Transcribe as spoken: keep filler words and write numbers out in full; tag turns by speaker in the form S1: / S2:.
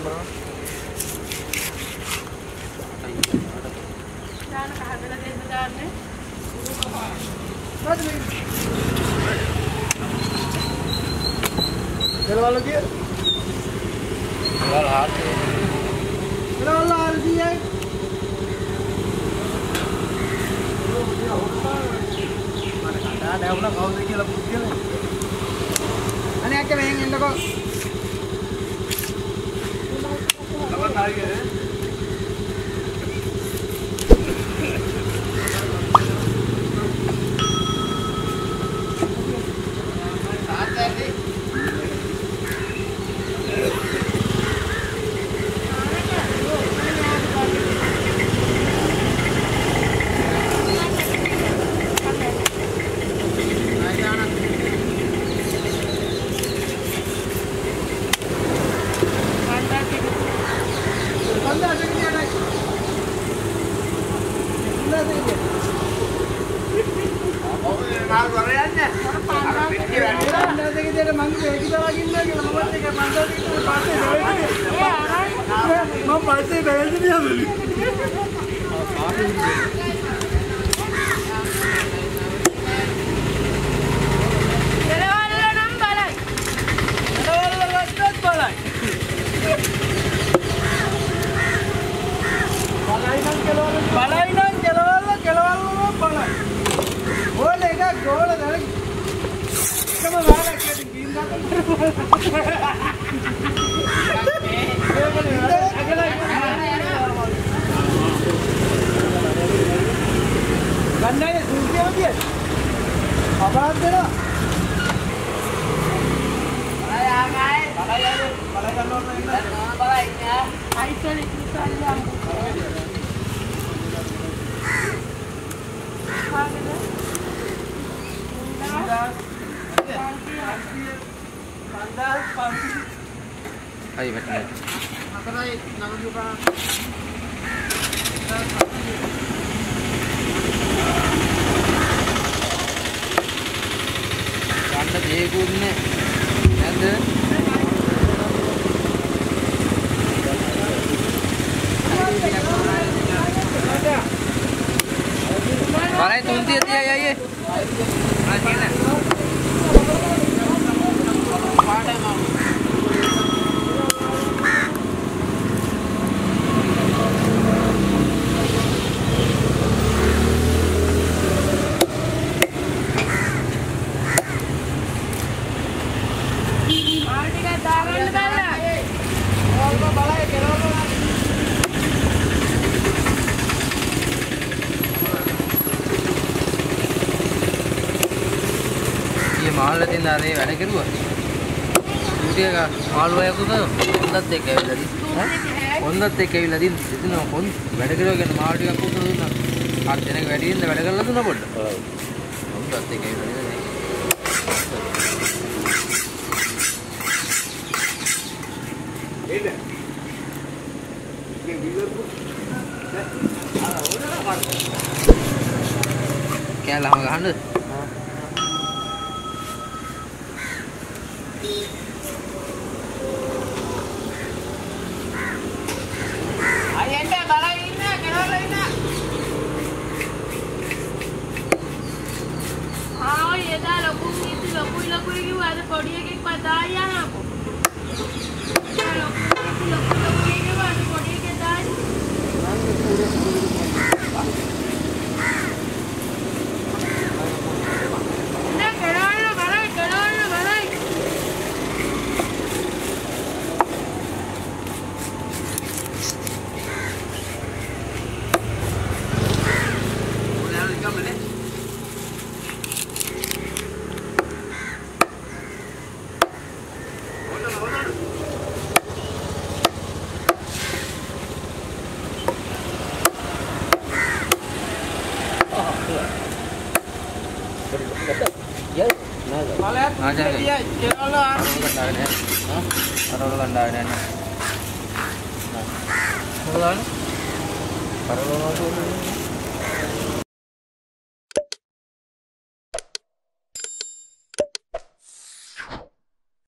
S1: Kalau lagi,
S2: kalau hati,
S1: kalau lagi ya. Ada apa nak kau lagi lah putih ni. Ani aja main yang tu. Apa lagi ni?
S2: Ayo bhetki.
S1: Materai nama juga.
S2: Anda Telegu ni, ada. Balai tunti dia ya ye. Lagi na. Pada mau. මාළු තියෙන අර ඒ වැඩ කෙරුවා. Duty එක මාළු වයකුද හොඳත් එක්ක ඇවිල්ලා දි. ඈ හොඳත් එක්ක ඇවිල්ලා දින් ඉතින් හොඳ වැඩ කෙරුවා කියන මාළු ටිකක් උත්තර දුන්නා. අර දෙනක වැඩි ඉන්න වැඩ කරලා දුන්නා පොඩ්ඩක්. ඔව්. හොඳත් එක්ක ඇවිල්ලා දින. එන්න. මේ විලර් ආ ඕනලා පාට. කෑල්ලම ගහන්නද? Kalau